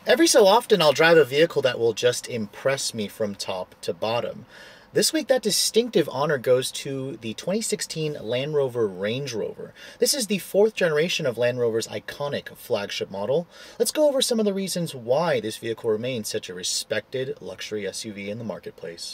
Every so often, I'll drive a vehicle that will just impress me from top to bottom. This week, that distinctive honor goes to the 2016 Land Rover Range Rover. This is the fourth generation of Land Rover's iconic flagship model. Let's go over some of the reasons why this vehicle remains such a respected luxury SUV in the marketplace.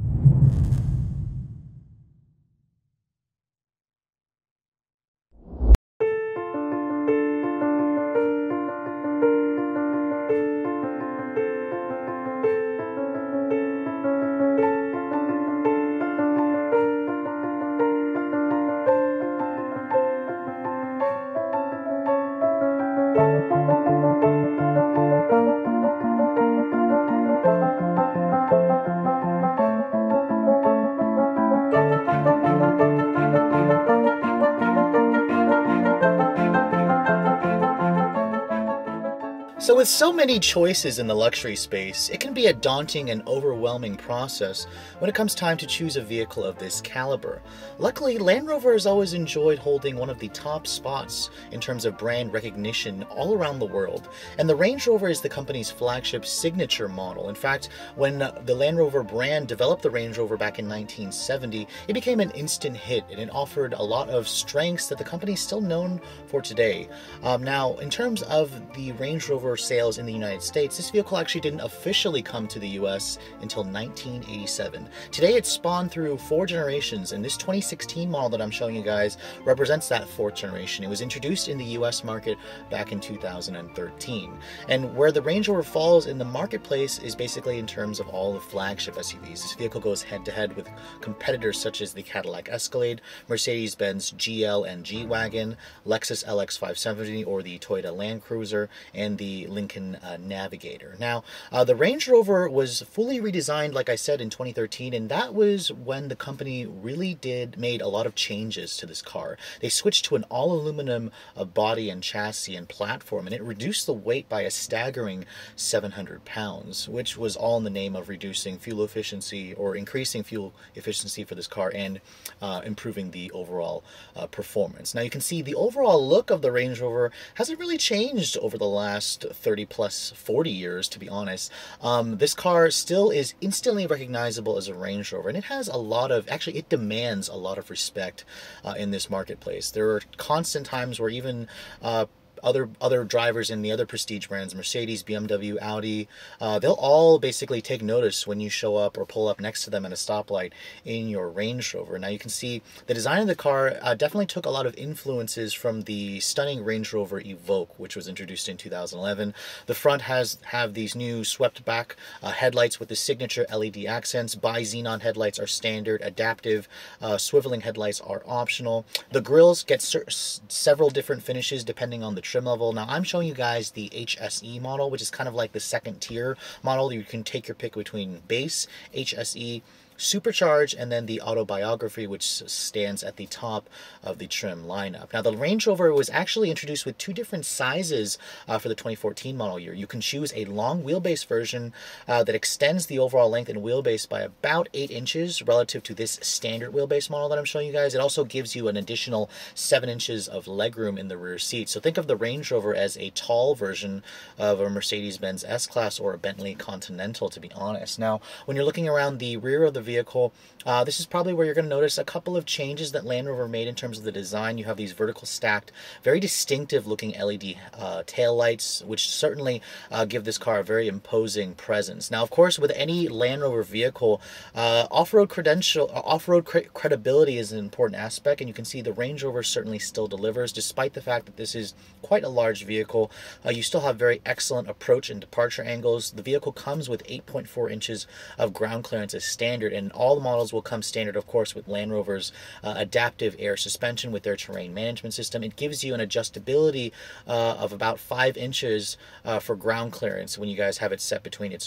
So with so many choices in the luxury space, it can be a daunting and overwhelming process when it comes time to choose a vehicle of this caliber. Luckily, Land Rover has always enjoyed holding one of the top spots in terms of brand recognition all around the world, and the Range Rover is the company's flagship signature model. In fact, when the Land Rover brand developed the Range Rover back in 1970, it became an instant hit, and it offered a lot of strengths that the company is still known for today. Now, in terms of the Range Rover sales in the United States, this vehicle actually didn't officially come to the US until 1987. Today it's spawned through 4 generations, and this 2016 model that I'm showing you guys represents that 4th generation. It was introduced in the US market back in 2013. And where the Range Rover falls in the marketplace is basically in terms of all the flagship SUVs. This vehicle goes head to head with competitors such as the Cadillac Escalade, Mercedes-Benz GL and G-Wagon, Lexus LX 570 or the Toyota Land Cruiser, and the Lincoln Navigator. Now, the Range Rover was fully redesigned, like I said, in 2013, and that was when the company really made a lot of changes to this car. They switched to an all-aluminum body and chassis and platform, and it reduced the weight by a staggering 700 pounds, which was all in the name of reducing fuel efficiency or increasing fuel efficiency for this car and improving the overall performance. Now, you can see the overall look of the Range Rover hasn't really changed over the last 30 plus 40 years, to be honest. This car still is instantly recognizable as a Range Rover, and it has a lot of, actually it demands a lot of respect in this marketplace. There are constant times where even other drivers in the other prestige brands, Mercedes, BMW, Audi, they'll all basically take notice when you show up or pull up next to them at a stoplight in your Range Rover. Now you can see the design of the car definitely took a lot of influences from the stunning Range Rover Evoque, which was introduced in 2011. The front have these new swept back headlights with the signature LED accents. Bi-xenon headlights are standard. Adaptive swiveling headlights are optional. The grills get several different finishes depending on the trim level. Now I'm showing you guys the HSE model, which is kind of like the second tier model. You can take your pick between base, HSE, Supercharge, and then the Autobiography, which stands at the top of the trim lineup. Now, the Range Rover was actually introduced with 2 different sizes for the 2014 model year. You can choose a long wheelbase version that extends the overall length and wheelbase by about 8 inches relative to this standard wheelbase model that I'm showing you guys. It also gives you an additional 7 inches of legroom in the rear seat. So think of the Range Rover as a tall version of a Mercedes-Benz S-Class or a Bentley Continental, to be honest. Now, when you're looking around the rear of the vehicle, this is probably where you're going to notice a couple of changes that Land Rover made in terms of the design. You have these vertical stacked, very distinctive looking LED tail lights, which certainly give this car a very imposing presence. Now, of course, with any Land Rover vehicle, off-road credibility is an important aspect, and you can see the Range Rover certainly still delivers, despite the fact that this is quite a large vehicle. You still have very excellent approach and departure angles. The vehicle comes with 8.4 inches of ground clearance as standard, and all the models will come standard, of course, with Land Rover's adaptive air suspension with their terrain management system. It gives you an adjustability of about 5 inches for ground clearance when you guys have it set between its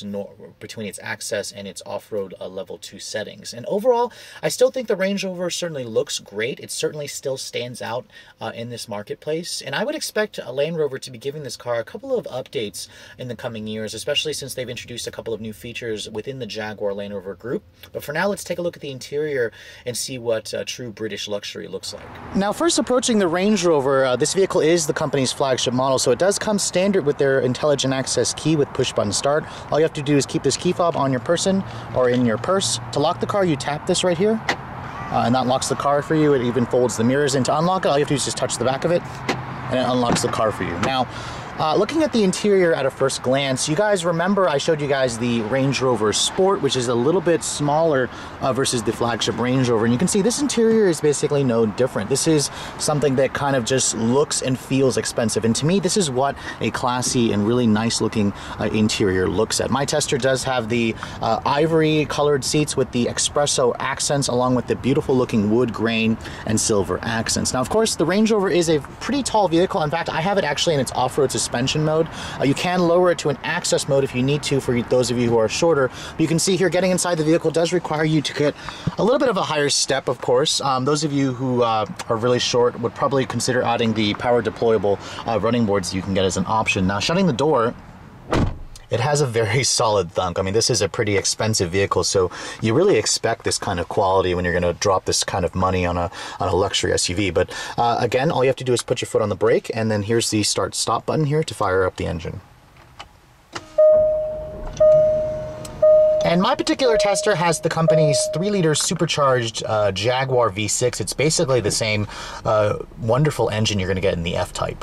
access and its off-road level 2 settings. And overall, I still think the Range Rover certainly looks great. It certainly still stands out in this marketplace, and I would expect Land Rover to be giving this car a couple of updates in the coming years, especially since they've introduced a couple of new features within the Jaguar Land Rover group. But for now, let's take a look at the interior and see what true British luxury looks like. Now, first approaching the Range Rover, this vehicle is the company's flagship model, so it does come standard with their intelligent access key with push-button start. All you have to do is keep this key fob on your person or in your purse. To lock the car, you tap this right here, and that locks the car for you. It even folds the mirrors in. To unlock it, all you have to do is just touch the back of it, and it unlocks the car for you. Now, looking at the interior at a first glance, you guys remember I showed you guys the Range Rover Sport, which is a little bit smaller versus the flagship Range Rover. And you can see this interior is basically no different. This is something that kind of just looks and feels expensive. And to me, this is what a classy and really nice looking interior looks at. My tester does have the ivory colored seats with the espresso accents, along with the beautiful looking wood grain and silver accents. Now, of course, the Range Rover is a pretty tall vehicle. In fact, I have it actually in its off-road suspension mode. You can lower it to an access mode if you need to, for those of you who are shorter. But you can see here, getting inside the vehicle does require you to get a little bit of a higher step, of course. Those of you who are really short would probably consider adding the power deployable running boards you can get as an option. Now, shutting the door, it has a very solid thunk. I mean, this is a pretty expensive vehicle, so you really expect this kind of quality when you're going to drop this kind of money on a luxury SUV. But again, all you have to do is put your foot on the brake, and then here's the start-stop button here to fire up the engine. And my particular tester has the company's 3-liter supercharged Jaguar V6. It's basically the same wonderful engine you're going to get in the F-Type.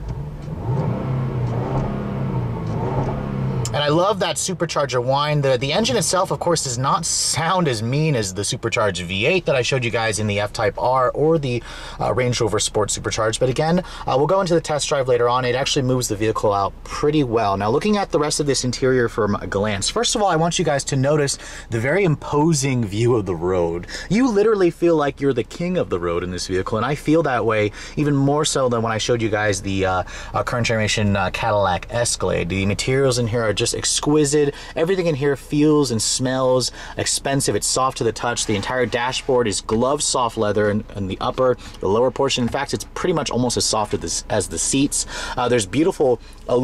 And I love that supercharger whine. The engine itself, of course, does not sound as mean as the supercharged V8 that I showed you guys in the F-Type R or the Range Rover Sport Supercharged. But again, we'll go into the test drive later on. It actually moves the vehicle out pretty well. Now, looking at the rest of this interior from a glance, first of all, I want you guys to notice the very imposing view of the road. You literally feel like you're the king of the road in this vehicle, and I feel that way even more so than when I showed you guys the current generation Cadillac Escalade. The materials in here are just exquisite. Everything in here feels and smells expensive. It's soft to the touch. The entire dashboard is glove soft leather in the lower portion. In fact, it's pretty much almost as soft as the seats. There's beautiful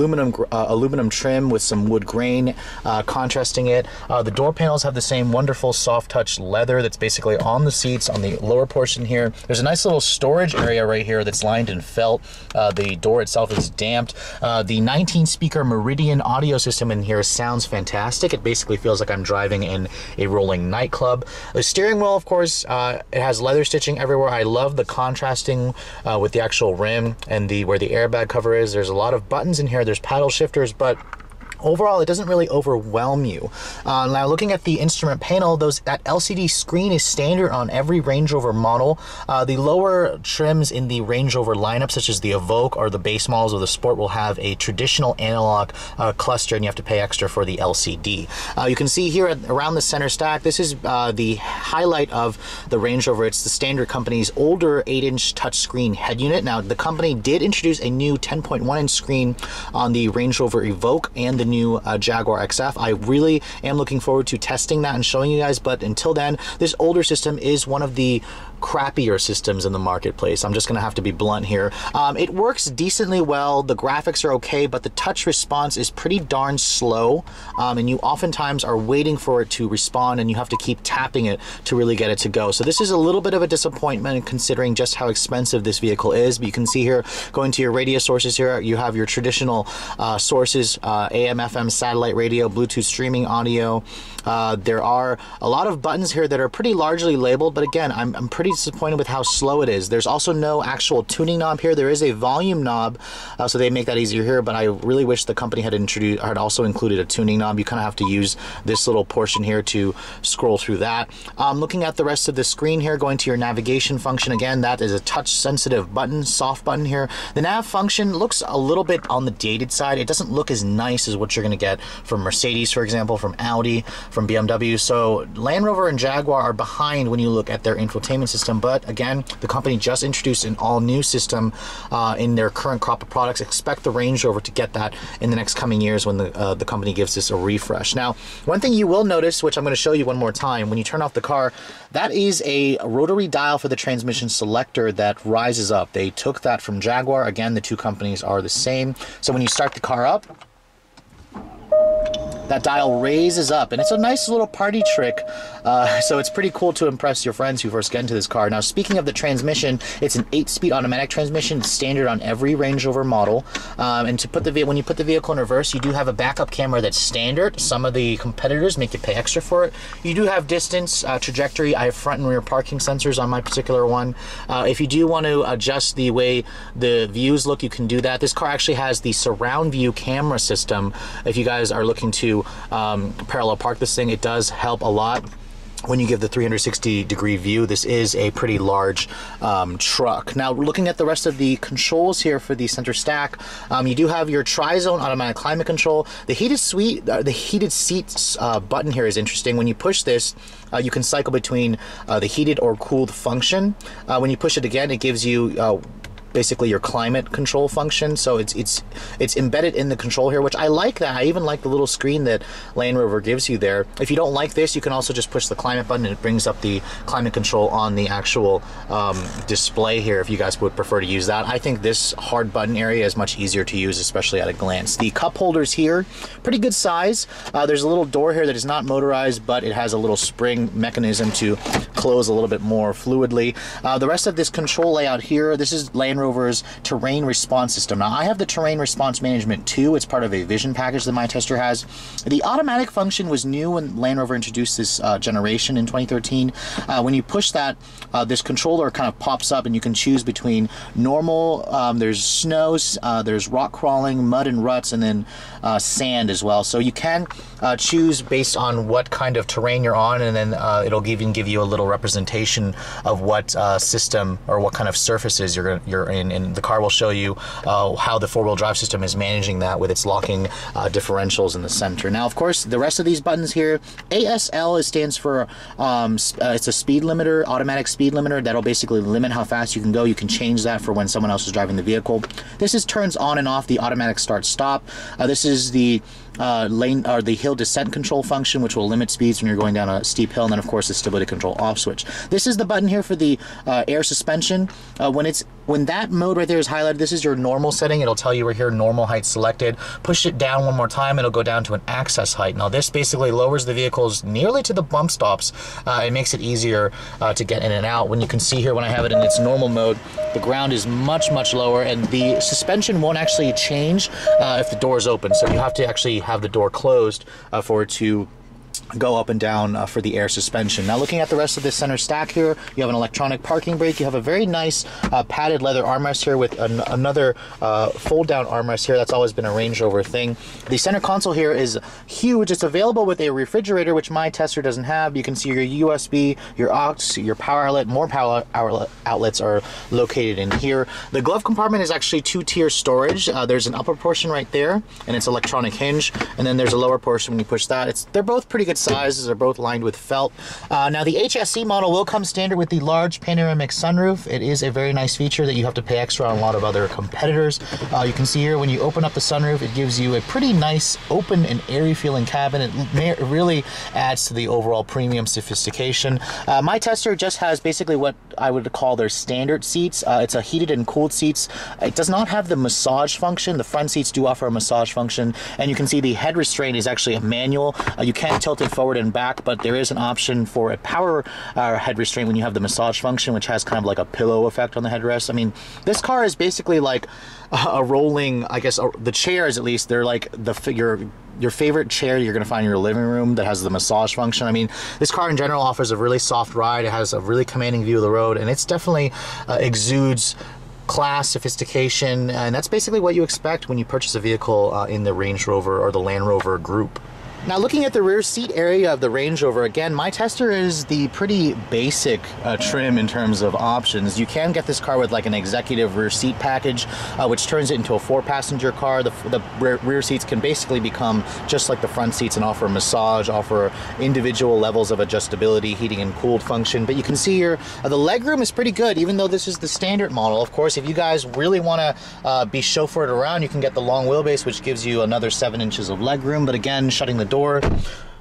aluminum trim with some wood grain contrasting it. The door panels have the same wonderful soft touch leather that's basically on the seats on the lower portion here. There's a nice little storage area right here that's lined in felt. The door itself is damped. The 19-speaker Meridian audio system in here sounds fantastic. It basically feels like I'm driving in a rolling nightclub. The steering wheel, of course, it has leather stitching everywhere. I love the contrasting with the actual rim and where the airbag cover is. There's a lot of buttons in here. There's paddle shifters, but overall, it doesn't really overwhelm you. Now, looking at the instrument panel, that LCD screen is standard on every Range Rover model. The lower trims in the Range Rover lineup, such as the Evoque or the base models of the Sport, will have a traditional analog cluster, and you have to pay extra for the LCD. You can see here around the center stack, this is the highlight of the Range Rover. It's the standard company's older 8-inch touchscreen head unit. Now, the company did introduce a new 10.1-inch screen on the Range Rover Evoque and the new Jaguar XF. I really am looking forward to testing that and showing you guys, but until then, this older system is one of the crappier systems in the marketplace. I'm just gonna have to be blunt here. It works decently well, the graphics are okay, but the touch response is pretty darn slow, and you oftentimes are waiting for it to respond, and you have to keep tapping it to really get it to go. So this is a little bit of a disappointment considering just how expensive this vehicle is. But you can see here, going to your radio sources here, you have your traditional sources, AM, FM, satellite radio, Bluetooth streaming audio. There are a lot of buttons here that are pretty largely labeled, but again, I'm pretty disappointed with how slow it is. There's also no actual tuning knob here. There is a volume knob, so they make that easier here, but I really wish the company had also included a tuning knob. You kind of have to use this little portion here to scroll through that. Looking at the rest of the screen here, going to your navigation function, again, that is a touch sensitive button, soft button here. The nav function looks a little bit on the dated side. It doesn't look as nice as what you're going to get from Mercedes, for example, from Audi, from BMW. So Land Rover and Jaguar are behind when you look at their infotainment system, but again, the company just introduced an all-new system in their current crop of products. Expect the Range Rover to get that in the next coming years when the company gives this a refresh. Now, one thing you will notice, which I'm going to show you one more time, when you turn off the car, that is a rotary dial for the transmission selector that rises up. They took that from Jaguar. Again, the two companies are the same. So when you start the car up, that dial raises up, and it's a nice little party trick, so it's pretty cool to impress your friends who first get into this car. Now, speaking of the transmission, it's an 8-speed automatic transmission, standard on every Range Rover model, and to put when you put the vehicle in reverse, you do have a backup camera that's standard. Some of the competitors make you pay extra for it. You do have distance, trajectory. I have front and rear parking sensors on my particular one. If you do want to adjust the way the views look, you can do that. This car actually has the surround view camera system. If you guys are looking to parallel park this thing, it does help a lot when you give the 360-degree view. This is a pretty large truck. Now, looking at the rest of the controls here for the center stack, you do have your tri-zone automatic climate control. The heated seats button here is interesting. When you push this, you can cycle between the heated or cooled function. When you push it again, it gives you basically your climate control function, so it's embedded in the control here, which I like that. I even like the little screen that Land Rover gives you there. If you don't like this, you can also just push the climate button and it brings up the climate control on the actual display here, if you guys would prefer to use that. I think this hard button area is much easier to use, especially at a glance. The cup holders here, pretty good size. There's a little door here that is not motorized, but it has a little spring mechanism to close a little bit more fluidly. The rest of this control layout here, this is Land Rover's terrain response system. Now, I have the terrain response management 2. It's part of a vision package that my tester has. The automatic function was new when Land Rover introduced this generation in 2013. When you push that, this controller kind of pops up and you can choose between normal, there's snows, there's rock crawling, mud and ruts, and then sand as well. So you can choose based on what kind of terrain you're on, and then it'll even give you a little representation of what system or what kind of surfaces you're in, and the car will show you how the four-wheel drive system is managing that with its locking differentials in the center. Now, of course, the rest of these buttons here, ASL stands for it's a speed limiter, automatic speed limiter. That'll basically limit how fast you can go. You can change that for when someone else is driving the vehicle. This is turns on and off the automatic start-stop. This is the lane or the hill descent control function, which will limit speeds when you're going down a steep hill, and then of course the stability control off switch. This is the button here for the air suspension. When that mode right there is highlighted, this is your normal setting. It'll tell you right here, normal height selected. Push it down one more time, it'll go down to an access height. Now, this basically lowers the vehicles nearly to the bump stops. It makes it easier to get in and out. When you can see here, when I have it in its normal mode, the ground is much lower, and the suspension won't actually change if the door is open. So you have to actually have the door closed for it to go up and down for the air suspension. Now, looking at the rest of this center stack here, you have an electronic parking brake. You have a very nice padded leather armrest here with another fold-down armrest here. That's always been a Range Rover thing. The center console here is huge. It's available with a refrigerator, which my tester doesn't have. You can see your USB, your aux, your power outlet. More power outlets are located in here. The glove compartment is actually 2-tier storage. There's an upper portion right there, and it's electronic hinge, and then there's a lower portion when you push that. They're both pretty good sizes. They're both lined with felt. Now, the HSE model will come standard with the large panoramic sunroof. It is a very nice feature that you have to pay extra on a lot of other competitors. You can see here when you open up the sunroof, it gives you a pretty nice open and airy feeling cabin. It really adds to the overall premium sophistication. My tester just has basically what I would call their standard seats. It's a heated and cooled seats. It does not have the massage function. The front seats do offer a massage function, and you can see the head restraint is actually a manual. You can't tilt it forward and back, but there is an option for a power head restraint when you have the massage function, which has kind of like a pillow effect on the headrest. I mean, this car is basically like a rolling, I guess, the chairs at least, they're like your favorite chair you're going to find in your living room that has the massage function. I mean, this car in general offers a really soft ride. It has a really commanding view of the road, and it's definitely exudes class, sophistication, and that's basically what you expect when you purchase a vehicle in the Range Rover or the Land Rover group. Now, looking at the rear seat area of the Range Rover, again, my tester is the pretty basic trim in terms of options. You can get this car with like an executive rear seat package, which turns it into a 4-passenger car. The rear seats can basically become just like the front seats and offer massage, offer individual levels of adjustability, heating and cooled function. But you can see here, the legroom is pretty good, even though this is the standard model. Of course, if you guys really want to be chauffeured around, you can get the long wheelbase, which gives you another 7 inches of legroom. But again, shutting the door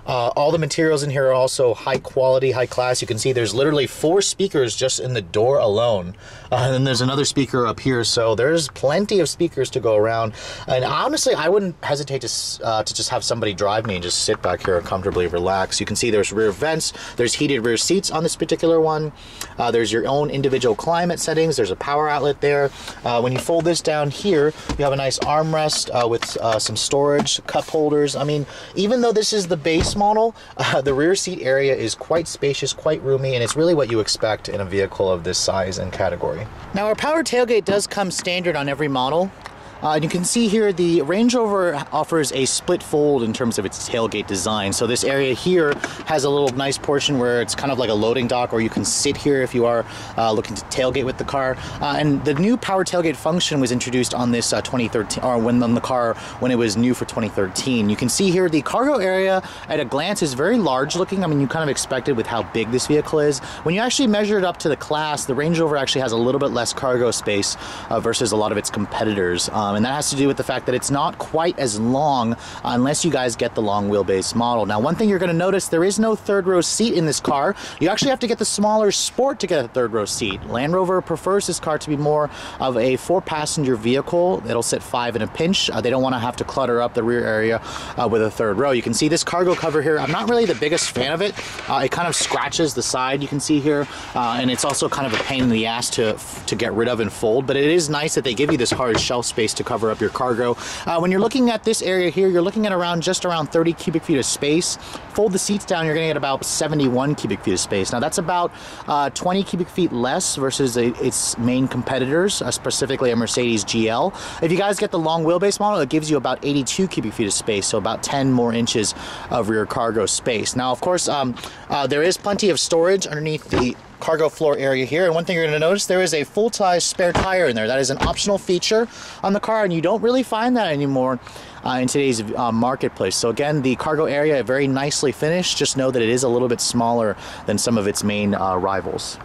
All the materials in here are also high quality, high class. You can see there's literally 4 speakers just in the door alone. And then there's another speaker up here, so there's plenty of speakers to go around. And honestly, I wouldn't hesitate to just have somebody drive me and just sit back here and comfortably relax. You can see there's rear vents, there's heated rear seats on this particular one. There's your own individual climate settings. There's a power outlet there. When you fold this down here, you have a nice armrest with some storage, cup holders. I mean, even though this is the base model, the rear seat area is quite spacious, quite roomy, and it's really what you expect in a vehicle of this size and category. Now, our power tailgate does come standard on every model. You can see here the Range Rover offers a split fold in terms of its tailgate design. So this area here has a little nice portion where it's kind of like a loading dock, or you can sit here if you are looking to tailgate with the car. And the new power tailgate function was introduced on this 2013, or on the car when it was new for 2013. You can see here the cargo area at a glance is very large looking. I mean, you kind of expect it with how big this vehicle is. When you actually measure it up to the class, the Range Rover actually has a little bit less cargo space versus a lot of its competitors. And that has to do with the fact that it's not quite as long unless you guys get the long wheelbase model. Now, one thing you're going to notice, there is no third row seat in this car. You actually have to get the smaller Sport to get a third row seat. Land Rover prefers this car to be more of a 4-passenger vehicle. It'll sit 5 in a pinch. They don't want to have to clutter up the rear area with a third row. You can see this cargo cover here. I'm not really the biggest fan of it. It kind of scratches the side, you can see here, and it's also kind of a pain in the ass to get rid of and fold, but it is nice that they give you this hard shelf space to cover up your cargo. When you're looking at this area here, you're looking at just around 30 cubic feet of space. Fold the seats down, you're going to get about 71 cubic feet of space. Now that's about 20 cubic feet less versus its main competitors, specifically a Mercedes GL. If you guys get the long wheelbase model, it gives you about 82 cubic feet of space, so about 10 more inches of rear cargo space. Now, of course, there is plenty of storage underneath the cargo floor area here, and one thing you're going to notice, there is a full-size spare tire in there. That is an optional feature on the car, and you don't really find that anymore in today's marketplace. So again, the cargo area very nicely finished. Just know that it is a little bit smaller than some of its main rivals.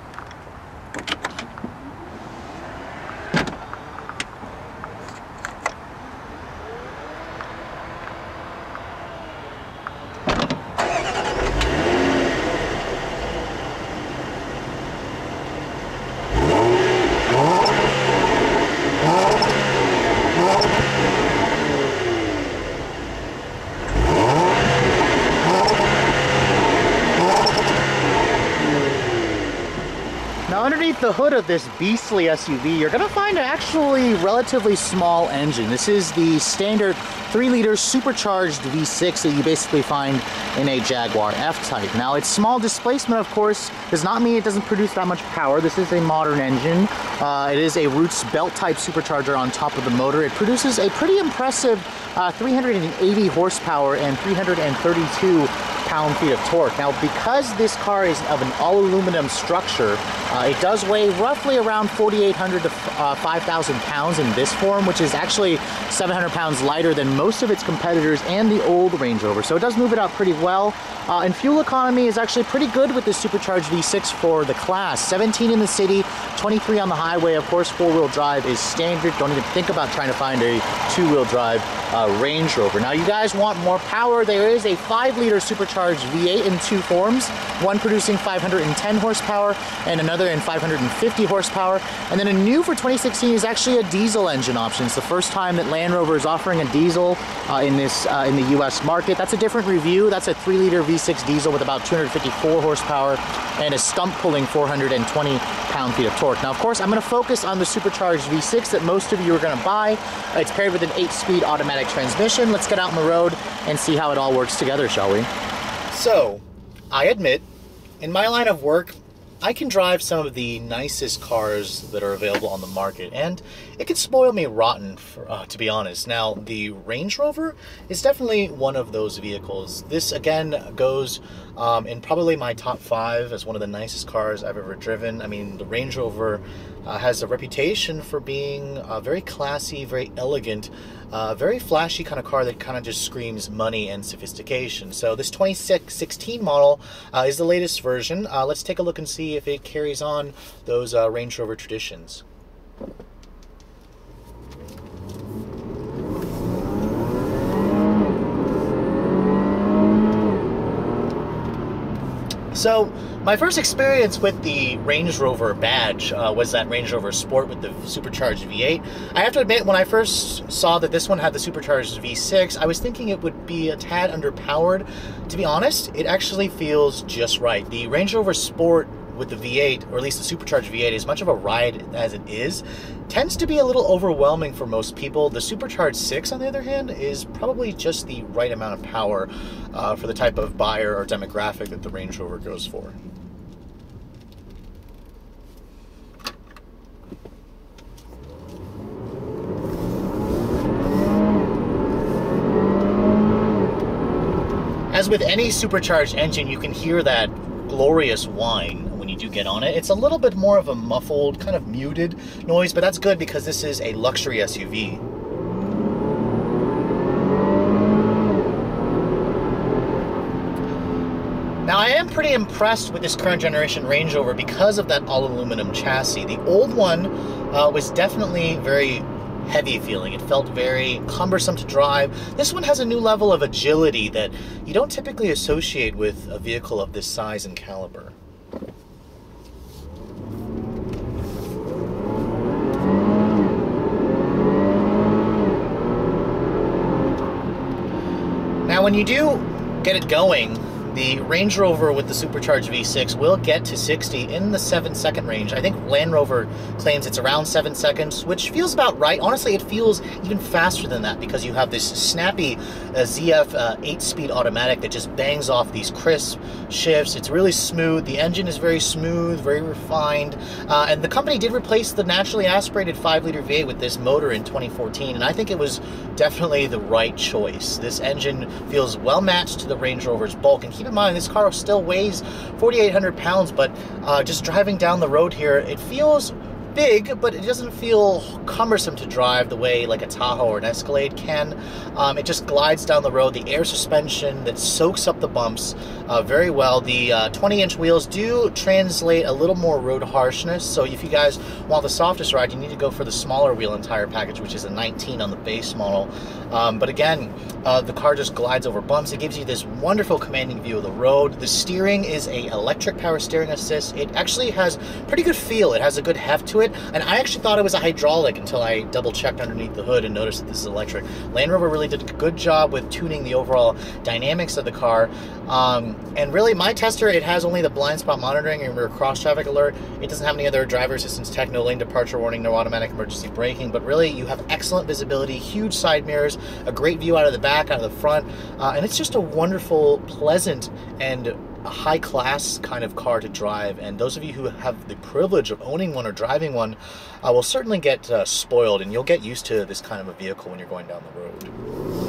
Now, underneath the hood of this beastly SUV, you're going to find an actually relatively small engine. This is the standard 3-liter supercharged V6 that you basically find in a Jaguar F-Type. Now, its small displacement, of course, does not mean it doesn't produce that much power. This is a modern engine. It is a Roots belt-type supercharger on top of the motor. It produces a pretty impressive 380 horsepower and 332 pound-feet of torque. Now, because this car is of an all-aluminum structure, it does weigh roughly around 4,800 to 5,000 pounds in this form, which is actually 700 pounds lighter than most of its competitors and the old Range Rover. So it does move it out pretty well. And fuel economy is actually pretty good with this supercharged V6 for the class. 17 in the city, 23 on the highway. Of course, 4-wheel drive is standard. Don't even think about trying to find a 2-wheel drive Range Rover. Now, you guys want more power. There is a 5-liter supercharged V8 in 2 forms, one producing 510 horsepower and another in 550 horsepower. And then a new for 2016 is actually a diesel engine option. It's the first time that Land Rover is offering a diesel in the US market. That's a different review. That's a 3-liter V6 diesel with about 254 horsepower and a stump pulling 420 pound-feet of torque. Now, of course, I'm going to focus on the supercharged V6 that most of you are going to buy. It's paired with an 8-speed automatic transmission. Let's get out on the road and see how it all works together, shall we? So, I admit, in my line of work, I can drive some of the nicest cars that are available on the market, and it can spoil me rotten, to be honest. Now, the Range Rover is definitely one of those vehicles. This, again, goes in probably my top 5 as one of the nicest cars I've ever driven. I mean, the Range Rover has a reputation for being very classy, very elegant, very flashy kind of car that kind of just screams money and sophistication. So this 2016 model is the latest version. Let's take a look and see if it carries on those Range Rover traditions. So my first experience with the Range Rover badge was that Range Rover Sport with the supercharged V8. I have to admit, when I first saw that this one had the supercharged V6, I was thinking it would be a tad underpowered. To be honest, it actually feels just right. The Range Rover Sport with the V8, or at least the supercharged V8, as much of a ride as it is, tends to be a little overwhelming for most people. The supercharged 6, on the other hand, is probably just the right amount of power for the type of buyer or demographic that the Range Rover goes for. As with any supercharged engine, you can hear that glorious whine when you do get on it. It's a little bit more of a muffled, kind of muted noise, but that's good because this is a luxury SUV. Now, I am pretty impressed with this current generation Range Rover because of that all-aluminum chassis. The old one was definitely very heavy feeling. It felt very cumbersome to drive. This one has a new level of agility that you don't typically associate with a vehicle of this size and caliber. Now, when you do get it going, the Range Rover with the supercharged V6 will get to 60 in the 7-second range. I think Land Rover claims it's around 7 seconds, which feels about right. Honestly, it feels even faster than that because you have this snappy ZF 8-speed automatic that just bangs off these crisp shifts. It's really smooth. The engine is very smooth, very refined. And the company did replace the naturally aspirated 5-liter V8 with this motor in 2014, and I think it was definitely the right choice. This engine feels well matched to the Range Rover's bulk, and keep in mind, this car still weighs 4,800 pounds, but just driving down the road here, it feels big, but it doesn't feel cumbersome to drive the way like a Tahoe or an Escalade can. It just glides down the road. The air suspension that soaks up the bumps very well. The 20-inch wheels do translate a little more road harshness, so if you guys want the softest ride, you need to go for the smaller wheel and tire package, which is a 19 on the base model. But again, the car just glides over bumps. It gives you this wonderful commanding view of the road. The steering is a electric power steering assist. It actually has pretty good feel. It has a good heft to it, and I actually thought it was a hydraulic until I double-checked underneath the hood and noticed that this is electric. Land Rover really did a good job with tuning the overall dynamics of the car, and really, my tester, it has only the blind spot monitoring and rear cross-traffic alert. It doesn't have any other driver assistance tech, no lane departure warning, no automatic emergency braking, but really, you have excellent visibility, huge side mirrors, a great view out of the back, out of the front, and it's just a wonderful, pleasant, and a high-class kind of car to drive. And those of you who have the privilege of owning one or driving one will certainly get spoiled, and you'll get used to this kind of a vehicle when you're going down the road.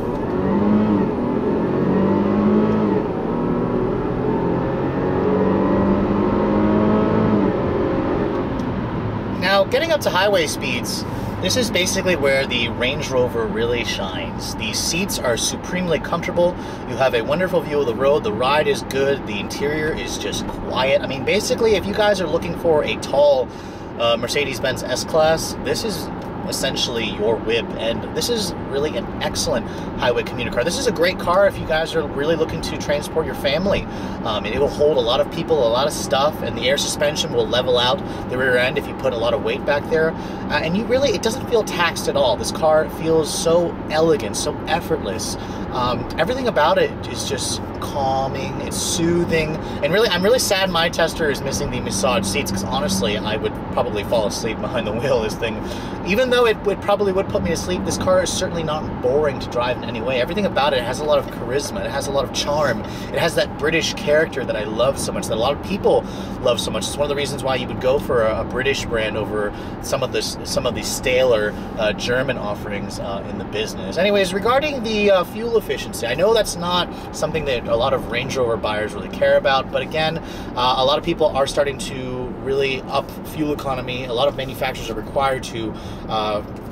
Now, getting up to highway speeds, this is basically where the Range Rover really shines. The seats are supremely comfortable. You have a wonderful view of the road. The ride is good. The interior is just quiet. I mean, basically, if you guys are looking for a tall Mercedes-Benz S-Class, this is essentially your whip, and this is really an excellent highway commuter car. This is a great car if you guys are really looking to transport your family. And it will hold a lot of people, a lot of stuff, and the air suspension will level out the rear end if you put a lot of weight back there. And you really, it doesn't feel taxed at all. This car feels so elegant, so effortless. Everything about it is just calming, it's soothing, and really, I'm really sad my tester is missing the massage seats, because honestly, I would probably fall asleep behind the wheel of this thing. Even though it probably would put me to sleep, this car is certainly not boring to drive in any way. Everything about it has a lot of charisma, it has a lot of charm, it has that British character that I love so much, that a lot of people love so much. It's one of the reasons why you would go for a British brand over some of the staler German offerings in the business. Anyways, regarding the fuel efficiency, I know that's not something that a lot of Range Rover buyers really care about, but again, a lot of people are starting to really up fuel economy. A lot of manufacturers are required to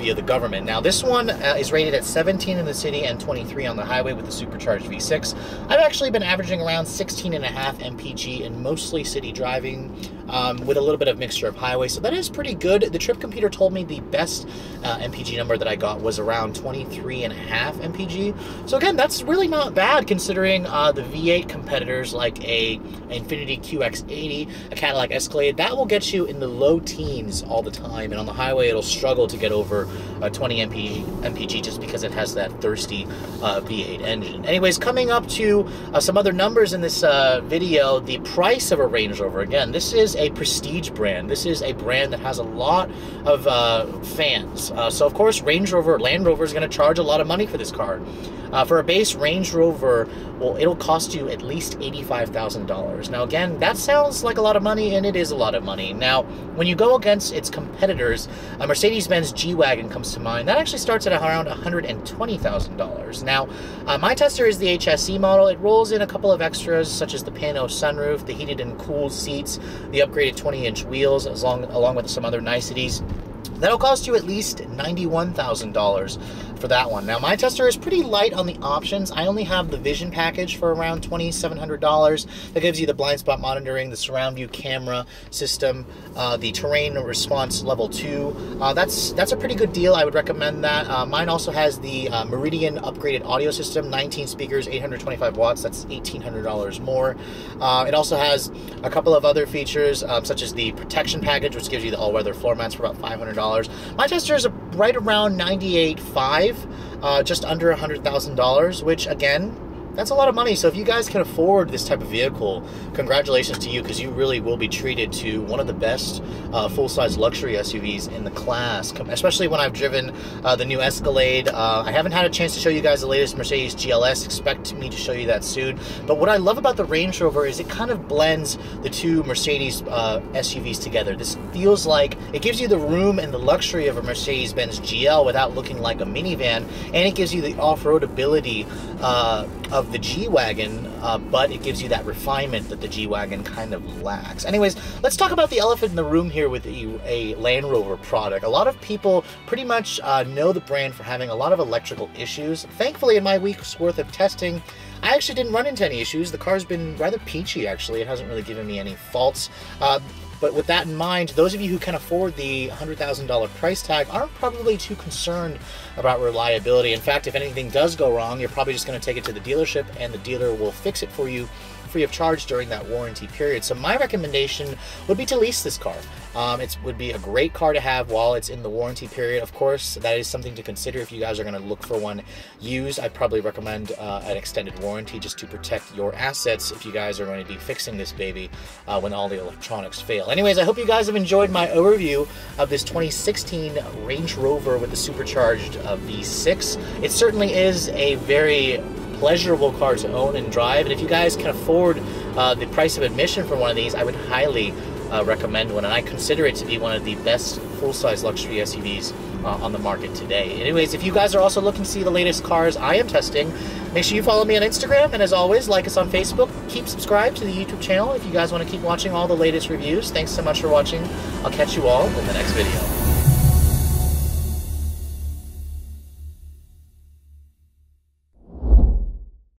via the government. Now this one is rated at 17 in the city and 23 on the highway with the supercharged V6. I've actually been averaging around 16.5 mpg in mostly city driving, with a little bit of mixture of highway, so that is pretty good. The trip computer told me the best mpg number that I got was around 23.5 mpg. So again, that's really not bad considering the V8 competitors like a Infiniti QX80, a Cadillac Escalade, that will get you in the low teens all the time, and on the highway it'll struggle to get over 20 mpg just because it has that thirsty V8 engine. Anyways, coming up to some other numbers in this video, the price of a Range Rover. Again, this is a prestige brand. This is a brand that has a lot of fans. So of course, Land Rover is going to charge a lot of money for this car. For a base Range Rover, well, it'll cost you at least $85,000. Now again, that sounds like a lot of money, and it is a lot of money. Now, when you go against its competitors, a Mercedes-Benz G-Wagon comes to mind. That actually starts at around $120,000. Now, my tester is the HSE model. It rolls in a couple of extras, such as the Pano sunroof, the heated and cooled seats, the upgraded 20-inch wheels, along with some other niceties. That'll cost you at least $91,000 for that one. Now, my tester is pretty light on the options. I only have the Vision package for around $2,700. That gives you the blind spot monitoring, the surround view camera system, the terrain response level 2. That's a pretty good deal. I would recommend that. Mine also has the Meridian upgraded audio system, 19 speakers, 825 watts. That's $1,800 more. It also has a couple of other features, such as the protection package, which gives you the all-weather floor mats for about $500. My tester is right around $98,500, just under $100,000, which again, that's a lot of money. So if you guys can afford this type of vehicle, congratulations to you, because you really will be treated to one of the best full-size luxury SUVs in the class, especially when I've driven the new Escalade. I haven't had a chance to show you guys the latest Mercedes GLS. Expect me to show you that soon. But what I love about the Range Rover is it kind of blends the two Mercedes SUVs together. This feels like it gives you the room and the luxury of a Mercedes-Benz GL without looking like a minivan, and it gives you the off-road ability of the G-Wagon, but it gives you that refinement that the G-Wagon kind of lacks. Anyways, let's talk about the elephant in the room here with a Land Rover product. A lot of people pretty much know the brand for having a lot of electrical issues. Thankfully, in my week's worth of testing, I actually didn't run into any issues. The car's been rather peachy, actually. It hasn't really given me any faults. But with that in mind, those of you who can afford the $100,000 price tag aren't probably too concerned about reliability. In fact, if anything does go wrong, you're probably just going to take it to the dealership and the dealer will fix it for you free of charge during that warranty period. So my recommendation would be to lease this car. It would be a great car to have while it's in the warranty period. Of course, that is something to consider if you guys are going to look for one used. I'd probably recommend an extended warranty just to protect your assets if you guys are going to be fixing this baby when all the electronics fail. Anyways, I hope you guys have enjoyed my overview of this 2016 Range Rover with the supercharged V6. It certainly is a very pleasurable car to own and drive, and if you guys can afford the price of admission for one of these, I would highly recommend one, and I consider it to be one of the best full-size luxury SUVs on the market today. Anyways, if you guys are also looking to see the latest cars I am testing, make sure you follow me on Instagram, and as always, like us on Facebook. Keep subscribed to the YouTube channel if you guys want to keep watching all the latest reviews. Thanks so much for watching. I'll catch you all in the next video.